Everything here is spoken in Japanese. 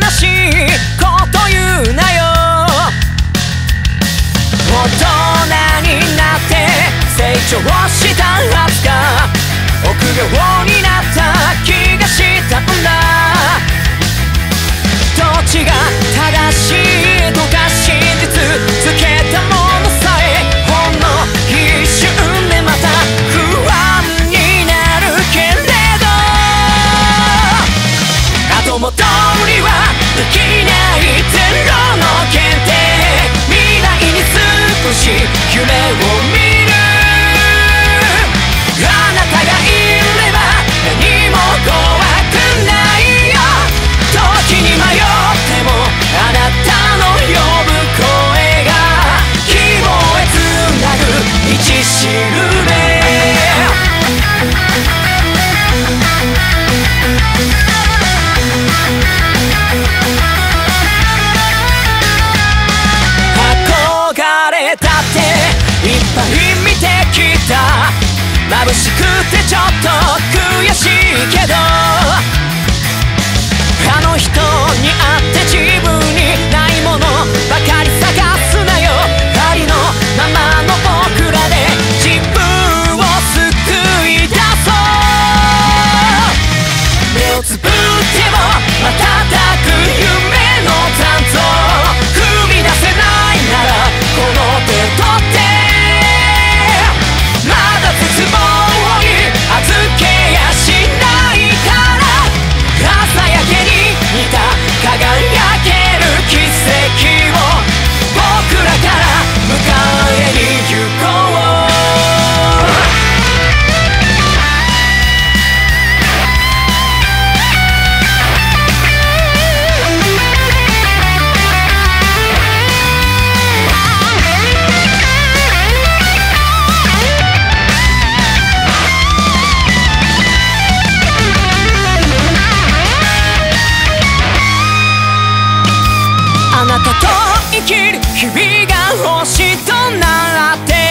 悲しいこと言うなよ。大人になって成長したはずか、臆病になった気がしたんだ。どっちが正しいとか真実つけたものさえほんの一瞬でまた不安になるけれど、後戻りはできないゼロの検定、未来に少し夢を見る。あなたがいれば何も怖くないよ。時に迷ってもあなたの呼ぶ声が希望へつなぐ道しるべ。憧れたっていっぱい見てきた。眩しくてちょっと悔しいけど、あの人に会って自分にないものばかり探すなよ。ありのままの僕らで自分を救い出そう。目をつぶっても瞬く夢の残像、踏み出せないならこの手取って、まだ絶望に預けやしないから、朝焼けに似た輝ける奇跡を僕らから迎えに行こう。あなたと生きる日々が星となって